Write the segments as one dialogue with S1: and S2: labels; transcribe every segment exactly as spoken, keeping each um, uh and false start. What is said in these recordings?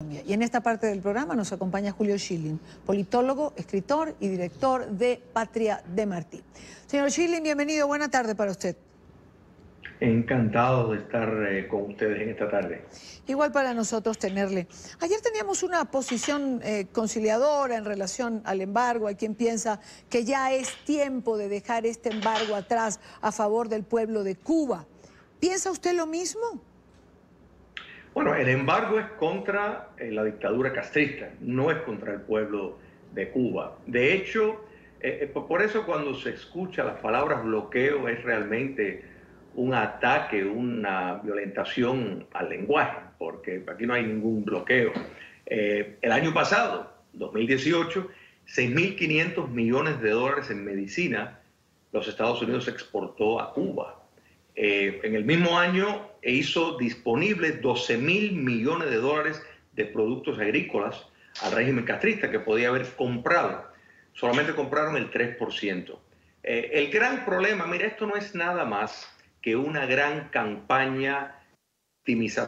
S1: Y en esta parte del programa nos acompaña Julio Schilling, politólogo, escritor y director de Patria de Martí. Señor Schilling, bienvenido, buena tarde para usted.
S2: Encantado de estar eh, con ustedes en esta tarde.
S1: Igual para nosotros tenerle. Ayer teníamos una posición eh, conciliadora en relación al embargo. Hay quien piensa que ya es tiempo de dejar este embargo atrás a favor del pueblo de Cuba. ¿Piensa usted lo mismo?
S2: Bueno, el embargo es contra eh, la dictadura castrista, no es contra el pueblo de Cuba. De hecho, eh, por eso cuando se escucha las palabras bloqueo es realmente un ataque, una violentación al lenguaje, porque aquí no hay ningún bloqueo. Eh, el año pasado, dos mil dieciocho, seis mil quinientos millones de dólares en medicina los Estados Unidos exportó a Cuba. Eh, en el mismo año hizo disponible doce mil millones de dólares de productos agrícolas al régimen castrista que podía haber comprado. Solamente compraron el tres por ciento. Eh, el gran problema, mira, esto no es nada más que una gran campaña optimizada.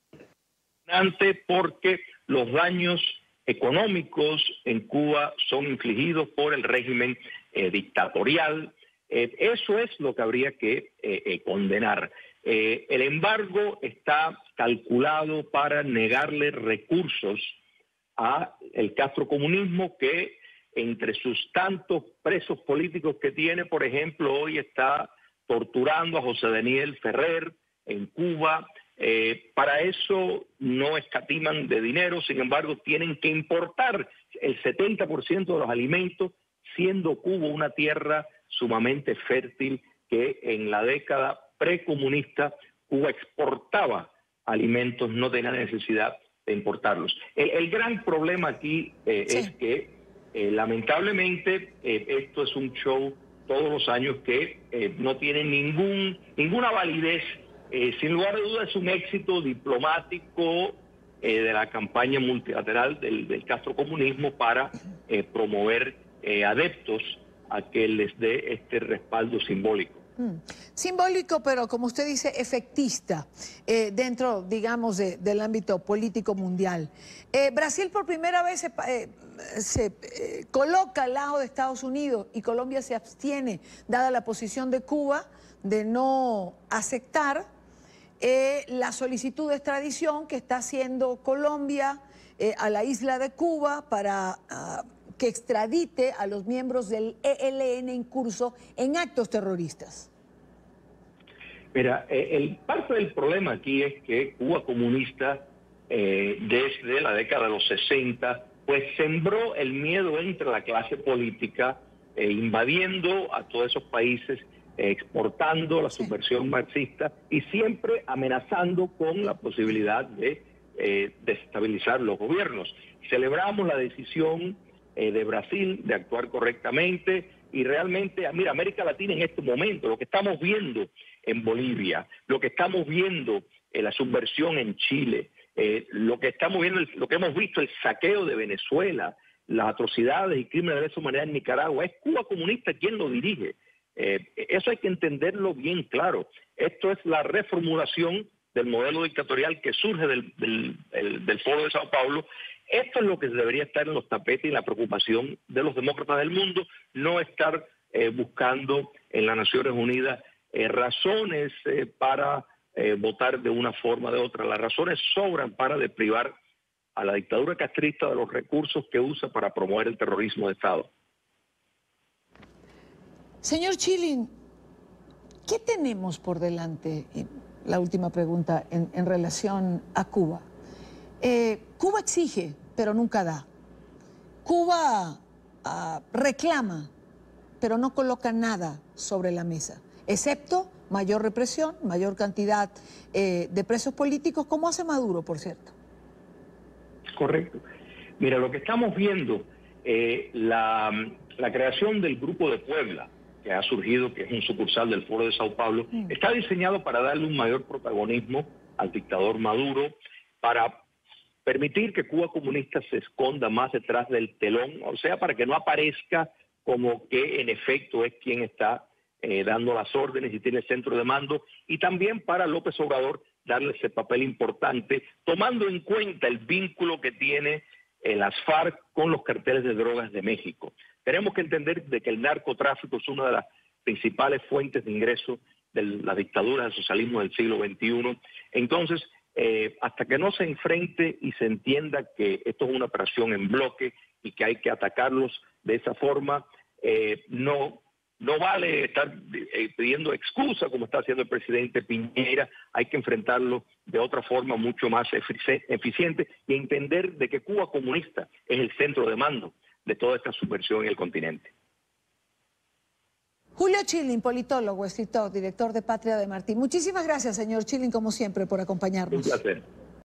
S3: Porque los daños económicos en Cuba son infligidos por el régimen eh, dictatorial. Eh, eso es lo que habría que eh, eh, condenar. Eh, el embargo está calculado para negarle recursos a el castrocomunismo, que entre sus tantos presos políticos que tiene, por ejemplo, hoy está torturando a José Daniel Ferrer en Cuba. Eh, para eso no escatiman de dinero, sin embargo tienen que importar el setenta por ciento de los alimentos, siendo Cuba una tierra sumamente fértil que en la década precomunista Cuba exportaba alimentos, no tenía necesidad de importarlos. El, el gran problema aquí eh, sí. es que eh, lamentablemente eh, esto es un show todos los años que eh, no tiene ningún, ninguna validez. Eh, sin lugar a dudas es un éxito diplomático eh, de la campaña multilateral del, del castrocomunismo para eh, promover eh, adeptos a que les dé este respaldo simbólico.
S1: Mm. Simbólico, pero como usted dice, efectista, eh, dentro, digamos, de, del ámbito político mundial. Eh, Brasil por primera vez se, eh, se eh, coloca al lado de Estados Unidos y Colombia se abstiene, dada la posición de Cuba de no aceptar eh, la solicitud de extradición que está haciendo Colombia eh, a la isla de Cuba para uh, que extradite a los miembros del E L N en curso en actos terroristas.
S3: Mira, eh, el parte del problema aquí es que Cuba comunista, eh, desde la década de los sesenta, pues sembró el miedo entre la clase política, eh, invadiendo a todos esos países, eh, exportando la subversión marxista y siempre amenazando con la posibilidad de eh, desestabilizar los gobiernos. Celebramos la decisión eh, de Brasil de actuar correctamente y realmente, mira, América Latina en este momento, lo que estamos viendo en Bolivia, lo que estamos viendo en la subversión en Chile, eh, lo que estamos viendo, lo que hemos visto, el saqueo de Venezuela, las atrocidades y crímenes de lesa humanidad en Nicaragua, es Cuba comunista quien lo dirige. Eh, eso hay que entenderlo bien claro. Esto es la reformulación del modelo dictatorial que surge del, del, del, del Foro de Sao Paulo. Esto es lo que debería estar en los tapetes y la preocupación de los demócratas del mundo, no estar eh, buscando en las Naciones Unidas eh, razones eh, para eh, votar de una forma o de otra. Las razones sobran para deprivar a la dictadura castrista de los recursos que usa para promover el terrorismo de Estado.
S1: Señor Schilling, ¿qué tenemos por delante? La última pregunta en, en relación a Cuba. Eh, Cuba exige, pero nunca da. Cuba uh, reclama, pero no coloca nada sobre la mesa, excepto mayor represión, mayor cantidad eh, de presos políticos, como hace Maduro, por cierto.
S3: Correcto. Mira, lo que estamos viendo, eh, la, la creación del Grupo de Puebla, que ha surgido, que es un sucursal del Foro de Sao Paulo, mm. está diseñado para darle un mayor protagonismo al dictador Maduro, para permitir que Cuba comunista se esconda más detrás del telón, o sea, para que no aparezca como que en efecto es quien está eh, dando las órdenes y tiene el centro de mando, y también para López Obrador darle ese papel importante, tomando en cuenta el vínculo que tiene eh, las FARC con los carteles de drogas de México. Tenemos que entender de que el narcotráfico es una de las principales fuentes de ingreso de la dictadura del socialismo del siglo veintiuno. Entonces, eh, hasta que no se enfrente y se entienda que esto es una operación en bloque y que hay que atacarlos de esa forma, eh, no, no vale estar eh, pidiendo excusa como está haciendo el presidente Piñera. Hay que enfrentarlo de otra forma mucho más eficiente y entender de que Cuba comunista es el centro de mando de toda esta subversión en el continente.
S1: Julio Schilling, politólogo, escritor, director de Patria de Martí. Muchísimas gracias, señor Schilling, como siempre, por acompañarnos.
S3: Un placer.